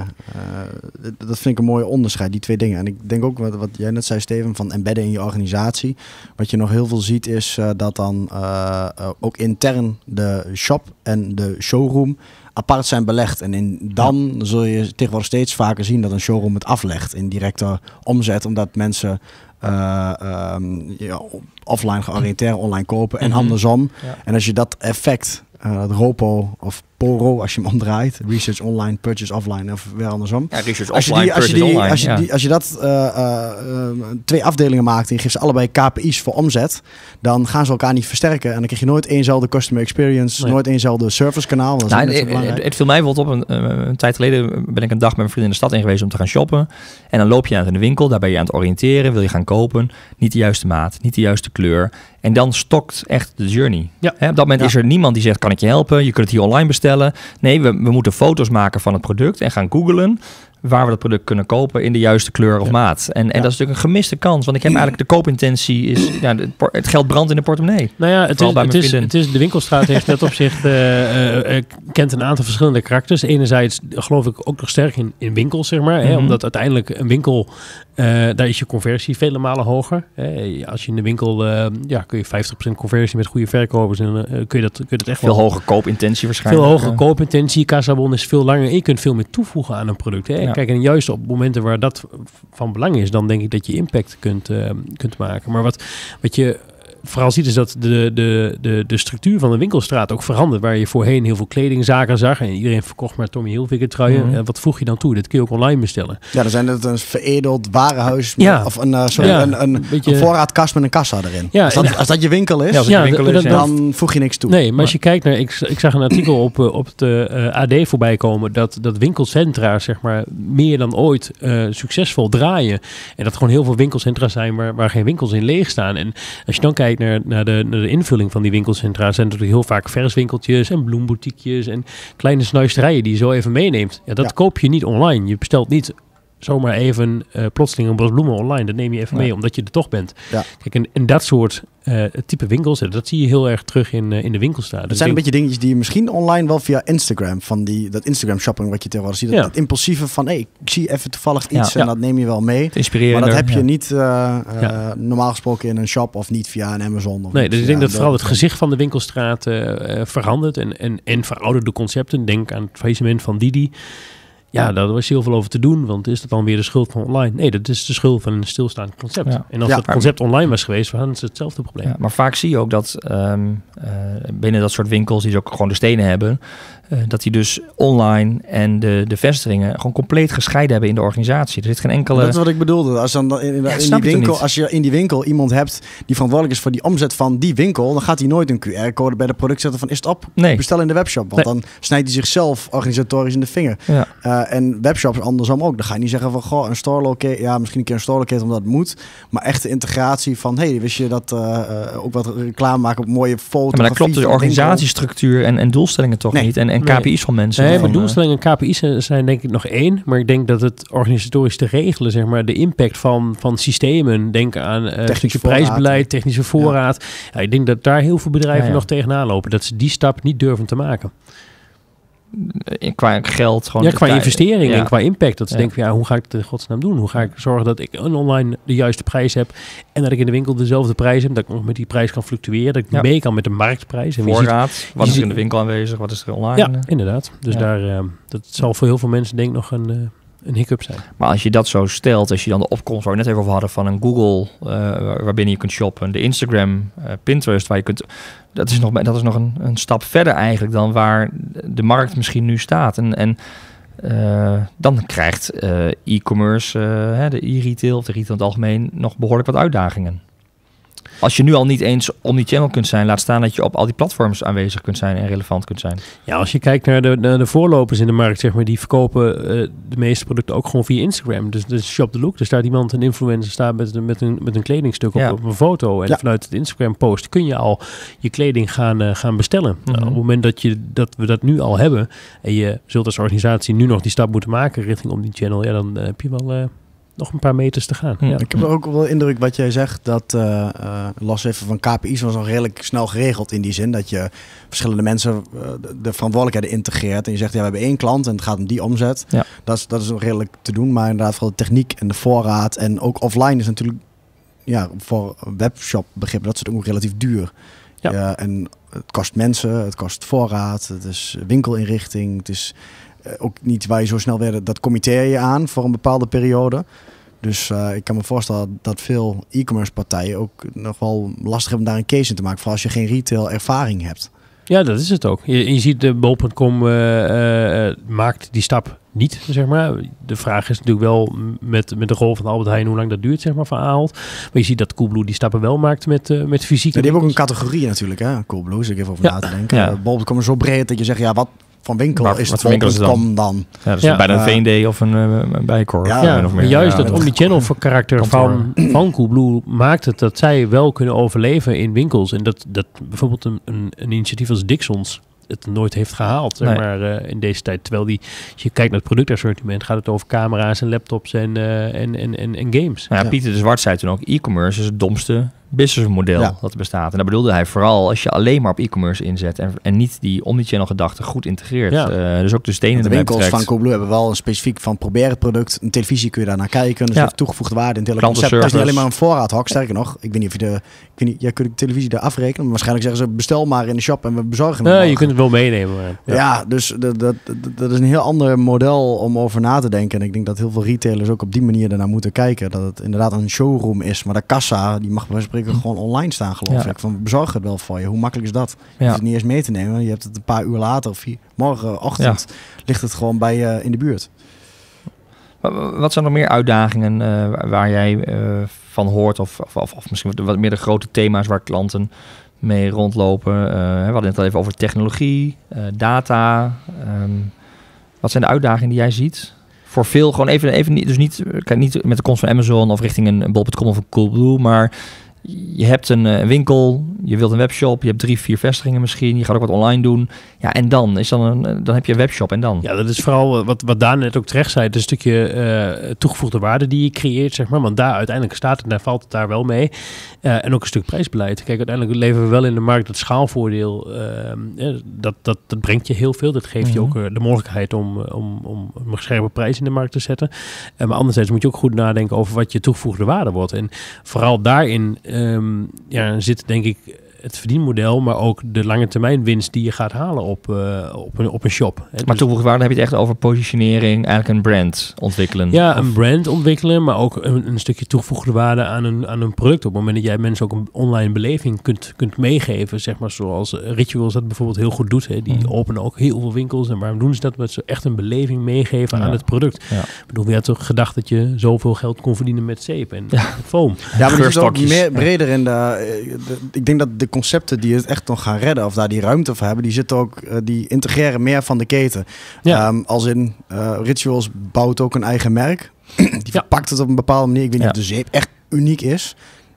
dat vind ik een mooie onderscheid, die twee dingen. En ik denk ook wat, wat jij net zei, Steven, van embedden in je organisatie. Wat je nog heel veel ziet is uh, dat dan uh, uh, ook intern de shop en de showroom apart zijn belegd. En in, dan ja. zul je tegenwoordig steeds vaker zien dat een showroom het aflegt in directe omzet, omdat mensen uh, um, ja, offline georiënteerd online kopen en mm-hmm. andersom. Ja. En als je dat effect, uh, het Ropo of P O R O als je hem omdraait. Research online, purchase offline of weer andersom. Ja, research Als je offline, die, als je purchase die, online. als je, ja. die, als je dat uh, uh, uh, twee afdelingen maakt en je geeft ze allebei K P I's voor omzet, dan gaan ze elkaar niet versterken. En dan krijg je nooit éénzelfde customer experience, nee. nooit éénzelfde service kanaal. Dat is nou, net zo het, belangrijk. het viel mij bijvoorbeeld op. Een, een tijd geleden ben ik een dag met mijn vriend in de stad in geweest om te gaan shoppen. En dan loop je uit in de winkel, daar ben je aan het oriënteren, wil je gaan kopen. Niet de juiste maat, niet de juiste kleur. En dan stokt echt de journey. Ja. Hè, op dat moment Ja. is er niemand die zegt, kan ik je helpen? Je kunt het hier online bestellen. Nee, we, we moeten foto's maken van het product en gaan googlen waar we dat product kunnen kopen in de juiste kleur of Ja. maat. En, en Ja. dat is natuurlijk een gemiste kans. Want ik heb eigenlijk de koopintentie, is, ja, het, het geld brandt in de portemonnee. Nou ja, het Vooral is, bij het, mijn is, vriendin. het is de winkelstraat heeft net op zich uh, uh, uh, kent een aantal verschillende karakters. Enerzijds geloof ik ook nog sterk in, in winkels, zeg maar. Mm-hmm. Hè, omdat uiteindelijk een winkel, uh, daar is je conversie vele malen hoger. Hè. Als je in de winkel, uh, ja, kun je vijftig procent conversie met goede verkopers en uh, kun, je dat, kun je dat echt Veel wel... hoger koopintentie waarschijnlijk. Veel hogere Uh, koopintentie, kassabon is veel langer en je kunt veel meer toevoegen aan een product. Hè. Ja. Kijk, en juist op momenten waar dat van belang is, dan denk ik dat je impact kunt, uh, kunt maken. Maar wat, wat je vooral ziet is dat de, de, de, de structuur van de winkelstraat ook verandert. Waar je voorheen heel veel kledingzaken zag en iedereen verkocht maar Tommy Hilfiger truien. Mm-hmm. En wat voeg je dan toe? Dat kun je ook online bestellen. Ja, dan zijn het een veredeld warenhuis Ja. of een, uh, sorry, Ja, een, een, een beetje- een voorraadkast met een kassa erin. Ja, als, dat, en- als dat je winkel is, Ja, als het Ja, je winkel dat- is, dat- ja. dan voeg je niks toe. Nee, maar als je kijkt naar... Ik, ik zag een artikel op, uh, op het uh, A D voorbij komen dat, dat winkelcentra, zeg maar, meer dan ooit uh, succesvol draaien. En dat gewoon heel veel winkelcentra zijn waar, waar geen winkels in leeg staan. En als je dan kijkt naar, naar, de, naar de invulling van die winkelcentra, zijn er natuurlijk heel vaak verswinkeltjes en bloemboutiekjes en kleine snuisterijen die je zo even meeneemt. Ja, dat Ja. koop je niet online. Je bestelt niet zomaar even uh, plotseling een bos bloemen online. Dat neem je even Nee. mee, omdat je er toch bent. Ja. Kijk, en, en dat soort uh, type winkels, dat zie je heel erg terug in, uh, in de winkelstraat. Dat Dus zijn een ik denk- beetje dingetjes die je misschien online wel via Instagram, van die, dat Instagram shopping wat je tegenwoordig ziet. Dat, Ja. dat impulsieve van, hé, hey, ik zie even toevallig iets Ja. en Ja. dat neem je wel mee. Het inspirerender. Maar dat heb je ja. niet uh, uh, Ja. normaal gesproken in een shop of niet via een Amazon. Of Nee, niet dus ik via denk dat een vooral het Bol.com. gezicht van de winkelstraat uh, uh, verandert en, en, en verouderde concepten. Denk aan het faillissement van Didi. Ja, daar was heel veel over te doen, want is dat dan weer de schuld van online? Nee, dat is de schuld van een stilstaand concept. Ja. En als Ja. het concept online was geweest, hadden ze hetzelfde probleem. Ja, maar vaak zie je ook dat um, uh, binnen dat soort winkels, die ook gewoon de stenen hebben, uh, dat die dus online en de, de vestigingen gewoon compleet gescheiden hebben in de organisatie. Er zit geen enkele... Dat is wat ik bedoelde. Als, dan in, in, Ja, in snap die je toch winkel, niet? als je in die winkel iemand hebt die verantwoordelijk is voor die omzet van die winkel, dan gaat hij nooit een Q R-code bij de product zetten van is het op? Nee. Bestel in de webshop. Want Nee. dan snijdt hij zichzelf organisatorisch in de vinger. Ja. Uh, en webshops andersom ook. Dan ga je niet zeggen van, goh, een store locator, ja, misschien een keer een store locator omdat het moet. Maar echte integratie van, hey, wist je dat uh, uh, ook wat reclame maken op mooie foto's. Ja, maar dan klopt de organisatiestructuur en, en doelstellingen toch Nee. niet. En, en Nee. K P I's van mensen. Nee, van, maar uh, doelstellingen en K P I's zijn denk ik nog één. Maar ik denk dat het organisatorisch te regelen, zeg maar, de impact van, van systemen. Denk aan uh, Technisch stukje voorraad. prijsbeleid, technische voorraad. Ja. Ja, ik denk dat daar heel veel bedrijven Ja, ja. nog tegenaan lopen. Dat ze die stap niet durven te maken. in- qua geld. Gewoon Ja, de qua tijd. investering Ja. en qua impact. Dat ze Ja. denken van, ja, hoe ga ik het in godsnaam doen? Hoe ga ik zorgen dat ik een online de juiste prijs heb en dat ik in de winkel dezelfde prijs heb, dat ik nog met die prijs kan fluctueren, dat ik Ja. mee kan met de marktprijs. En wie ziet- Voorraad. Wat je is er in ziet- de winkel aanwezig? Wat is er online? Ja, inderdaad. Dus Ja. daar, uh, dat zal voor heel veel mensen denk ik nog een, uh, een hiccup zijn. Maar als je dat zo stelt, als je dan de opkomst waar we net even over hadden van een Google, uh, waarbinnen je kunt shoppen, de Instagram, uh, Pinterest, waar je kunt, dat is nog, dat is nog een, een stap verder eigenlijk dan waar de markt misschien nu staat. En, en uh, dan krijgt uh, e-commerce, uh, hè, de e-retail of de retail in het algemeen, nog behoorlijk wat uitdagingen. Als je nu al niet eens omnichannel kunt zijn, laat staan dat je op al die platforms aanwezig kunt zijn en relevant kunt zijn. Ja, als je kijkt naar de, naar de voorlopers in de markt, zeg maar, die verkopen uh, de meeste producten ook gewoon via Instagram. Dus, dus Shop the Look, er staat iemand, een influencer, staat met, met, een, met een kledingstuk op, Ja. op een foto. En Ja. vanuit het Instagram post kun je al je kleding gaan, uh, gaan bestellen. Mhm. Nou, op het moment dat, je, dat we dat nu al hebben en je zult als organisatie nu nog die stap moeten maken richting omnichannel, ja, dan uh, heb je wel uh, nog een paar meters te gaan. Hm. Ja. Ik heb ook wel de indruk wat jij zegt, dat uh, uh, los even van K P I's was al redelijk snel geregeld in die zin dat je verschillende mensen uh, de, de verantwoordelijkheden integreert en je zegt ja, we hebben één klant en het gaat om die omzet. Ja. Dat is, dat is nog redelijk te doen, maar inderdaad vooral de techniek en de voorraad en ook offline is natuurlijk ja, voor webshop begrip, dat is ook relatief duur. Ja. Ja, en het kost mensen, het kost voorraad, het is winkelinrichting, het is uh, ook niet waar je zo snel weer, dat committeer je aan voor een bepaalde periode. Dus uh, ik kan me voorstellen dat veel e-commerce partijen ook nog wel lastig hebben daar een case in te maken. Vooral als je geen retail ervaring hebt. Ja, dat is het ook. Je, je ziet de bol punt com uh, uh, maakt die stap niet, zeg maar. De vraag is natuurlijk wel met, met de rol van Albert Heijn hoe lang dat duurt, zeg maar, van Ahold. Maar je ziet dat Coolblue die stappen wel maakt met, uh, met fysieke... Ja, die hebben ook een categorie natuurlijk, hè, Coolblue. Dus ik even over ja. na te denken. Ja. Uh, bol punt com is zo breed dat je zegt, ja, wat van winkel maar, is het bol punt com dan? dan? Ja, dat is ja. bijna een Uh, V en D of een, uh, een Bijenkorf. Ja, Ja, of maar meer. juist ja, dat omnichannel voor karakter van, van Coolblue maakt het dat zij wel kunnen overleven in winkels. En dat, dat bijvoorbeeld een, een, een initiatief als Dixons het nooit heeft gehaald, zeg nee. maar, uh, in deze tijd. Terwijl die, als je kijkt naar het productassortiment, gaat het over camera's en laptops en, uh, en, en, en, en games. Nou ja, Ja. Pieter de Zwart zei toen ook, e-commerce is het domste businessmodel Ja. dat er bestaat. En daar bedoelde hij vooral als je alleen maar op e-commerce inzet en, en niet die omnichannel gedachte goed integreert. Ja. Uh, dus ook de stenen De erbij winkels betrekt. van Coolblue hebben wel een specifiek van probeer het product. Een televisie kun je daar naar kijken. Dus Ja. ja. heeft toegevoegde waarde in het hele concept. Het is niet Klantenservice. alleen maar een voorraadhok. Sterker nog, ik weet niet of je de... Ik weet niet, jij kunt de televisie daar afrekenen. Maar waarschijnlijk zeggen ze bestel maar in de shop en we bezorgen hem Uh, je morgen. kunt het wel meenemen. Maar, Ja, ja dus dat, dat, dat, dat is een heel ander model om over na te denken. En ik denk dat heel veel retailers ook op die manier ernaar moeten kijken. Dat het inderdaad een showroom is. Maar de kassa, die mag bij wijze van spreken gewoon online staan, geloof Ja. ik. Van, bezorg het wel voor je. Hoe makkelijk is dat? Je Ja. hoeft het niet eens mee te nemen. Je hebt het een paar uur later of vier, morgenochtend ligt het gewoon bij je in de buurt. Wat zijn er meer uitdagingen uh, waar jij uh, van hoort? Of, of, of, of misschien wat meer de grote thema's waar klanten mee rondlopen? Uh, we hadden het al even over technologie, uh, data. Um, wat zijn de uitdagingen die jij ziet? Voor veel, gewoon even, even niet, dus niet, kijk, niet met de komst van Amazon of richting een, een bol punt com of een Coolblue, maar je hebt een, een winkel, je wilt een webshop, je hebt drie, vier vestigingen misschien, je gaat ook wat online doen. Ja, en dan is dan een, dan heb je een webshop en dan. Ja, dat is vooral wat, wat Daan net ook terecht zei. Het is een stukje uh, toegevoegde waarde die je creëert, zeg maar. Want daar uiteindelijk staat het, daar valt het daar wel mee. Uh, en ook een stuk prijsbeleid. Kijk, uiteindelijk leven we wel in de markt dat schaalvoordeel. Uh, dat, dat, dat brengt je heel veel. Dat geeft mm-hmm. je ook uh, de mogelijkheid om, om, om een scherpe prijs in de markt te zetten. Uh, maar anderzijds moet je ook goed nadenken over wat je toegevoegde waarde wordt. En vooral daarin um, ja, zit, denk ik, het verdienmodel, maar ook de lange termijn winst die je gaat halen op, uh, op, een, op een shop. Hè. Maar dus, toegevoegde waarde heb je het echt over positionering, eigenlijk een brand ontwikkelen. Ja, of... een brand ontwikkelen, maar ook een, een stukje toegevoegde waarde aan een, aan een product. Op het moment dat jij mensen ook een online beleving kunt, kunt meegeven, zeg maar zoals Rituals dat bijvoorbeeld heel goed doet. Hè. Die mm. openen ook heel veel winkels. En waarom doen ze dat? Omdat ze echt een beleving meegeven ja. aan het product. Ja. Ik bedoel, wie had toch gedacht dat je zoveel geld kon verdienen met zeep en ja. foam? Ja, maar het is ook meer breder in de, de... Ik denk dat de concepten die het echt nog gaan redden, of daar die ruimte voor hebben, die zitten ook, uh, die integreren meer van de keten. Ja. Um, als in uh, Rituals bouwt ook een eigen merk. Die ja. verpakt het op een bepaalde manier. Ik weet niet ja. of de zeep echt uniek is.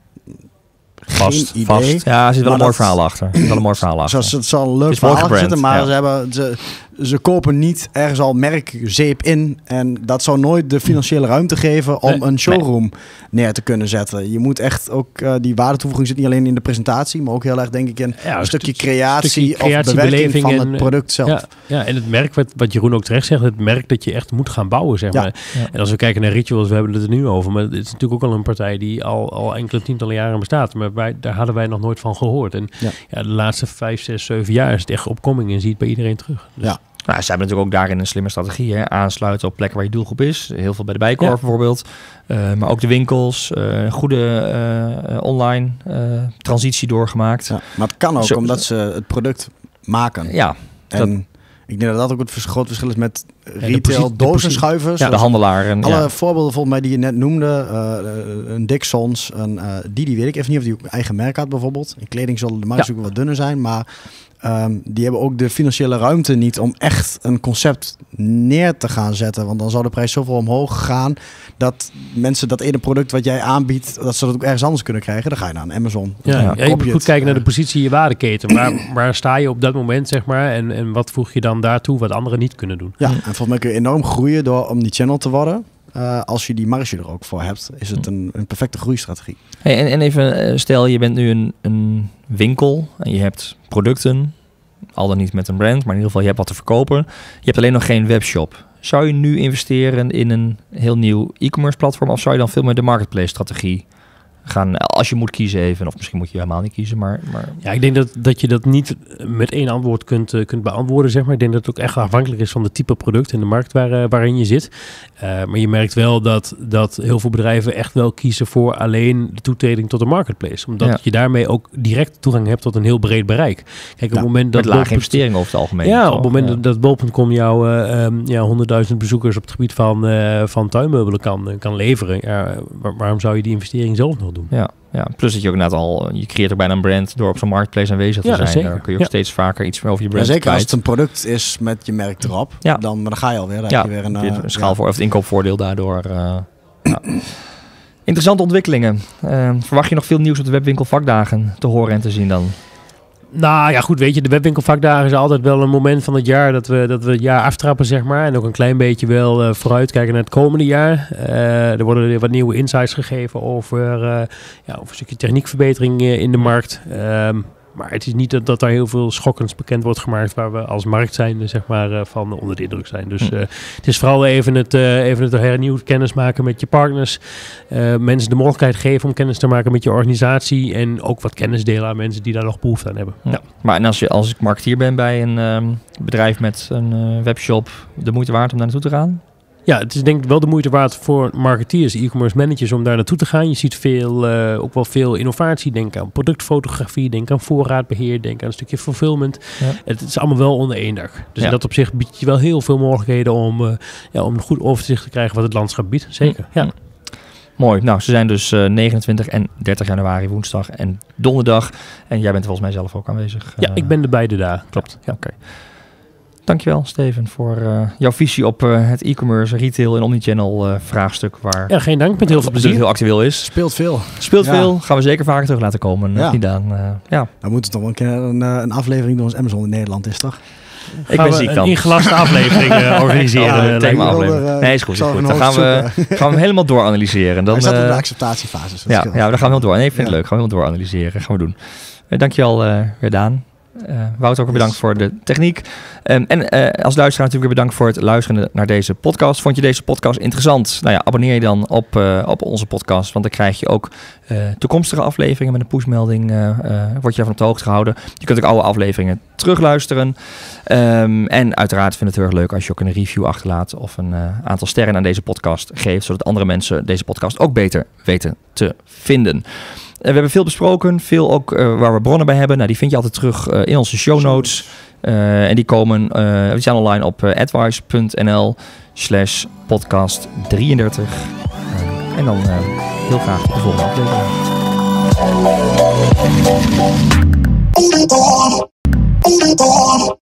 Vast, Geen idee. Vast. Ja, er zit wel een mooi verhaal achter. Er zit wel een mooi verhaal achter. Zoals het zal een leuk verhaal zitten, maar ja. ze, hebben, ze, ze kopen niet ergens al merkzeep in. En dat zou nooit de financiële ruimte geven om nee, een showroom nee. neer te kunnen zetten. Je moet echt ook, uh, die waardetoevoeging zit niet alleen in de presentatie, maar ook heel erg denk ik in ja, een stukje creatie, stukje creatie of bewerking van en, het product zelf. Ja, ja, en het merk, wat, wat Jeroen ook terecht zegt, het merk dat je echt moet gaan bouwen, zeg maar. Ja. Ja. En als we kijken naar Rituals, we hebben het er nu over, maar het is natuurlijk ook al een partij die al, al enkele tientallen jaren bestaat. Maar wij, daar hadden wij nog nooit van gehoord. En ja. Ja, de laatste vijf, zes, zeven jaar is het echt opkoming en ziet bij iedereen terug. Dus. Ja. Nou, ze hebben natuurlijk ook daarin een slimme strategie. Hè? Aansluiten op plekken waar je doelgroep is. Heel veel bij de Bijenkorf ja. bijvoorbeeld. Uh, maar ook de winkels. Uh, goede uh, online uh, transitie doorgemaakt. Ja, maar het kan ook Zo, omdat ze het product maken. Ja. En dat, ik denk dat dat ook het groot verschil is met retail dozenschuivers. Ja, de handelaar. En, alle ja. voorbeelden volgens mij die je net noemde. Uh, een Dixons, een uh, Didi, weet ik even niet of die ook een eigen merk had bijvoorbeeld. In kleding zullen de marges ja. ook wat dunner zijn, maar um, die hebben ook de financiële ruimte niet om echt een concept neer te gaan zetten. Want dan zou de prijs zoveel omhoog gaan dat mensen dat ene product wat jij aanbiedt, dat ze dat ook ergens anders kunnen krijgen. Dan ga je naar een Amazon. Ja, ja, je moet goed kijken naar de positie in je waardeketen. Waar, waar sta je op dat moment, zeg maar, en, en wat voeg je dan daartoe wat anderen niet kunnen doen? Ja, en volgens mij kun je enorm groeien door omnichannel te worden. Uh, als je die marge er ook voor hebt, is het een, een perfecte groeistrategie. Hey, en, en even, stel je bent nu een, een winkel en je hebt producten, al dan niet met een brand, maar in ieder geval je hebt wat te verkopen. Je hebt alleen nog geen webshop. Zou je nu investeren in een heel nieuw e-commerce platform of zou je dan veel meer de marketplace strategie gaan, als je moet kiezen even, of misschien moet je helemaal niet kiezen, maar... maar... Ja, ik denk dat, dat je dat niet met één antwoord kunt, uh, kunt beantwoorden, zeg maar. Ik denk dat het ook echt afhankelijk is van de type product en de markt waar, uh, waarin je zit. Uh, maar je merkt wel dat, dat heel veel bedrijven echt wel kiezen voor alleen de toetreding tot de marketplace. Omdat ja. je daarmee ook direct toegang hebt tot een heel breed bereik. Kijk, op ja, het moment dat met lage investeringen over het algemeen. Ja, zo. op het moment ja. dat bol punt com jou uh, um, ja, honderdduizend bezoekers op het gebied van, uh, van tuinmeubelen kan, uh, kan leveren. Ja, waar, waarom zou je die investering zelf nog doen? Ja, ja, plus dat je ook net al, je creëert ook bijna een brand door op zo'n marketplace aanwezig te ja, zijn. Zeker. Daar kun je ook ja. steeds vaker iets meer over je brand ja, zeker kwijt. als het een product is met je merk erop, ja. dan, maar dan ga je alweer. Dan ja, heb je weer een, uh, een schaal voor, of het inkoopvoordeel daardoor. Uh, ja. Interessante ontwikkelingen. Uh, verwacht je nog veel nieuws op de webwinkel vakdagen te horen en te zien dan? Nou ja, goed, weet je, de webwinkelvakdagen is altijd wel een moment van het jaar dat we, dat we het jaar aftrappen, zeg maar. En ook een klein beetje wel uh, vooruitkijken naar het komende jaar. Uh, er worden weer wat nieuwe insights gegeven over, uh, ja, over een stukje techniekverbetering uh, in de markt. Um, Maar het is niet dat, dat er heel veel schokkends bekend wordt gemaakt waar we als markt zijn, zeg maar, uh, van onder de indruk zijn. Dus uh, het is vooral even het, uh, even het hernieuwd kennismaken met je partners. Uh, mensen de mogelijkheid geven om kennis te maken met je organisatie. En ook wat kennis delen aan mensen die daar nog behoefte aan hebben. Ja. Ja. Maar en als, je, als ik marketeer ben bij een um, bedrijf met een uh, webshop, de moeite waard om daar naartoe te gaan? Ja, het is denk ik wel de moeite waard voor marketeers, e-commerce managers om daar naartoe te gaan. Je ziet veel, uh, ook wel veel innovatie. Denk aan productfotografie, denk aan voorraadbeheer, denk aan een stukje fulfillment. Ja. Het is allemaal wel onder één dak. Dus ja. dat op zich biedt je wel heel veel mogelijkheden om, uh, ja, om een goed overzicht te krijgen wat het landschap biedt. Zeker, ja. ja. Mooi. Nou, ze zijn dus uh, negenentwintig en dertig januari, woensdag en donderdag. En jij bent volgens mij zelf ook aanwezig. Uh, ja, ik ben er beide dagen. Klopt. Ja, oké. Okay. Dankjewel, Steven, voor uh, jouw visie op uh, het e-commerce, retail en omnichannel uh, vraagstuk. Waar ja, geen dank, met heel veel plezier. heel actueel is. Speelt veel. Speelt ja. veel. Gaan we zeker vaker terug laten komen. Ja. Niet aan. Uh, ja. Dan moet het toch wel een keer een, een aflevering doen als Amazon in Nederland is, toch? Ik ben ziek dan. Een ingelaste aflevering uh, organiseren. Ja, thema aflevering. Uh, nee, is goed. Is goed. Dan gaan we, gaan we hem helemaal dooranalyseren. Dan, Hij staat uh, in de acceptatiefase. Ja, ja, dan gaan we heel door. Nee, ik vind ja. het leuk. Gaan we heel dooranalyseren. Gaan we doen. Uh, dankjewel, uh, weer Daan. Uh, Wouter, ook weer bedankt voor de techniek. Um, en uh, als luisteraar natuurlijk weer bedankt voor het luisteren naar deze podcast. Vond je deze podcast interessant? Nou ja, abonneer je dan op, uh, op onze podcast. Want dan krijg je ook uh, toekomstige afleveringen met een pushmelding. Uh, uh, word je daarvan op de hoogte gehouden. Je kunt ook oude afleveringen terugluisteren. Um, en uiteraard vind ik het heel erg leuk als je ook een review achterlaat. Of een uh, aantal sterren aan deze podcast geeft. Zodat andere mensen deze podcast ook beter weten te vinden. We hebben veel besproken, veel ook uh, waar we bronnen bij hebben. Nou, die vind je altijd terug uh, in onze show notes. Uh, en die komen, uh, die zijn online op uh, advice.nl slash podcast 33. Uh, en dan uh, heel graag tot de volgende aflevering.